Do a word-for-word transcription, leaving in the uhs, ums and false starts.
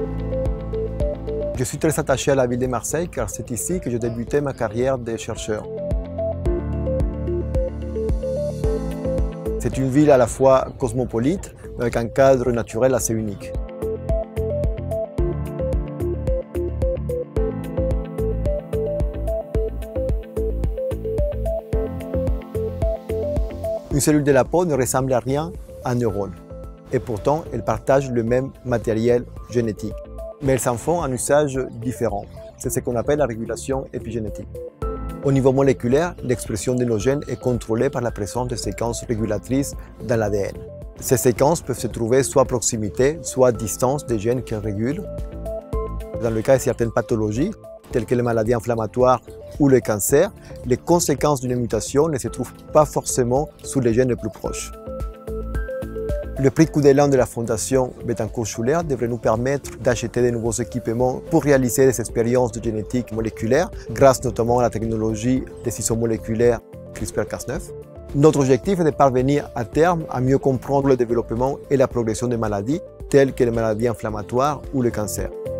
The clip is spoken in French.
Je suis très attaché à la ville de Marseille car c'est ici que j'ai débuté ma carrière de chercheur. C'est une ville à la fois cosmopolite, mais avec un cadre naturel assez unique. Une cellule de la peau ne ressemble à rien à un neurone. Et pourtant, elles partagent le même matériel génétique. Mais elles en font un usage différent. C'est ce qu'on appelle la régulation épigénétique. Au niveau moléculaire, l'expression de nos gènes est contrôlée par la présence de séquences régulatrices dans l'A D N. Ces séquences peuvent se trouver soit à proximité, soit à distance des gènes qu'elles régulent. Dans le cas de certaines pathologies, telles que les maladies inflammatoires ou le cancer, les conséquences d'une mutation ne se trouvent pas forcément sous les gènes les plus proches. Le prix coup d'élan de la Fondation Bettencourt-Schuller devrait nous permettre d'acheter de nouveaux équipements pour réaliser des expériences de génétique moléculaire, grâce notamment à la technologie des ciseaux moléculaires CRISPR Cas neuf. Notre objectif est de parvenir à terme à mieux comprendre le développement et la progression des maladies, telles que les maladies inflammatoires ou le cancer.